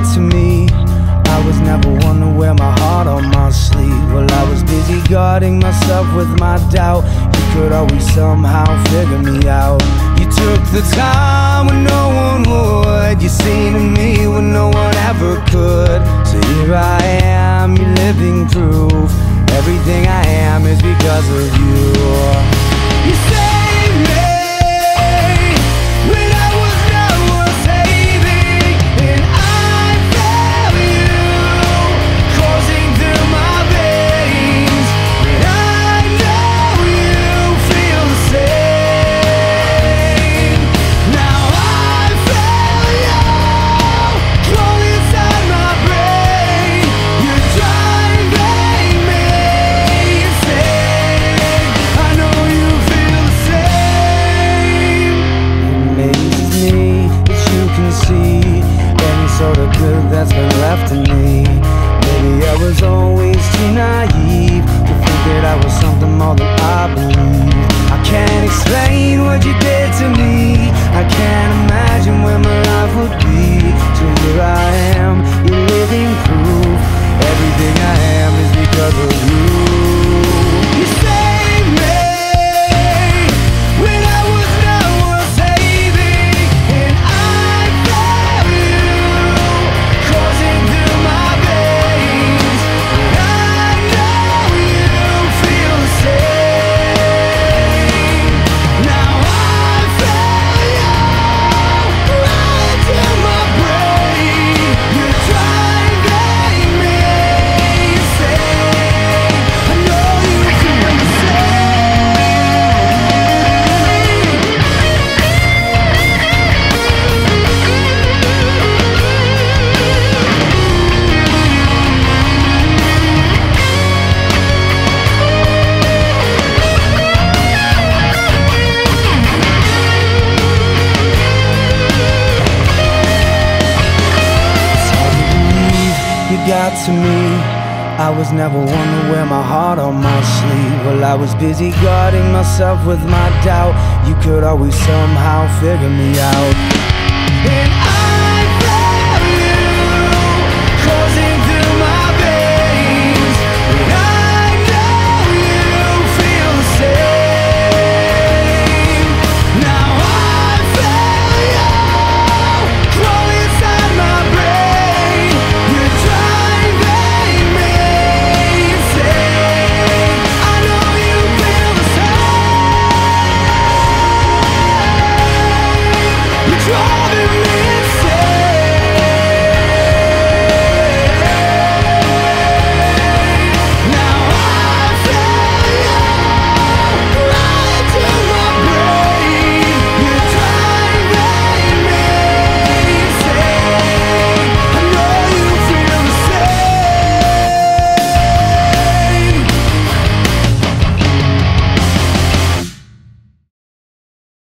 to me. I was never one to wear my heart on my sleeve. Well, I was busy guarding myself with my doubt. You could always somehow figure me out. You took the time when no one would. You seen in me when no one ever could. So here I am, you're living proof. Everything I am is because of you. You saved me when I was not worth saving, and I felt you coursing through my veins. And I know you feel the same. Now I feel you crawl inside my brain. You're driving me insane. I know you feel the same. It amazes me that you can see any sort of good that's been left in me. Maybe I was always too naive to think that I was something more than I believe. I can't explain what you did to me. I can't imagine where my life would be. So here I am, you're living proof. Everything I am is because of you. You saved me when I was not worth saving, and I felt you coursing through my veins. And I know you feel the same. Now I feel you right to my brain. You're driving me insane. I know you feel the same. It's hard to believe you got to me. I was never one to wear my heart on my sleeve. Well, I was busy guarding myself with my doubt. You could always somehow figure me out.